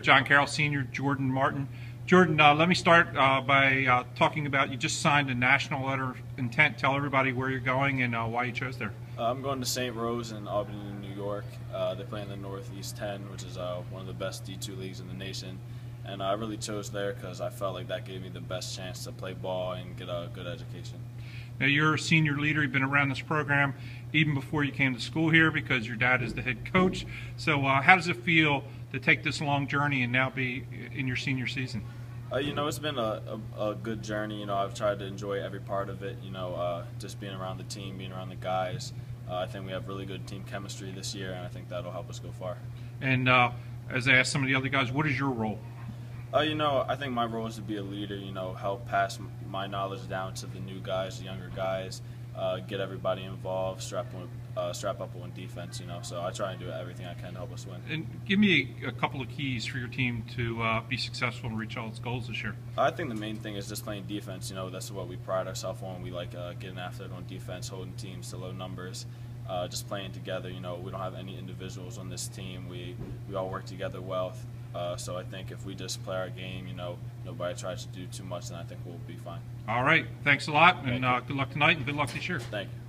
John Carroll Sr., Jordan Martin. Jordan, let me start by talking about you just signed a national letter of intent. Tell everybody where you're going and why you chose there. I'm going to St. Rose in Albany, New York. They play in the Northeast 10, which is one of the best D2 leagues in the nation. And I really chose there because I felt like that gave me the best chance to play ball and get a good education. Now, you're a senior leader. You've been around this program even before you came to school here because your dad is the head coach. So how does it feel to take this long journey and now be in your senior season? It's been a good journey. I've tried to enjoy every part of it, just being around the team, being around the guys. I think we have really good team chemistry this year, and I think that'll help us go far. And as I asked some of the other guys, what is your role? I think my role is to be a leader, help pass my knowledge down to the new guys, the younger guys, get everybody involved, strap up on defense, So I try and do everything I can to help us win. And give me a couple of keys for your team to be successful and reach all its goals this year. I think the main thing is just playing defense. That's what we pride ourselves on. We like getting after it on defense, holding teams to low numbers, just playing together. We don't have any individuals on this team. We all work together well. So I think if we just play our game, nobody tries to do too much, then I think we'll be fine. All right. Thanks a lot, and good luck tonight, and good luck this year. Thank you.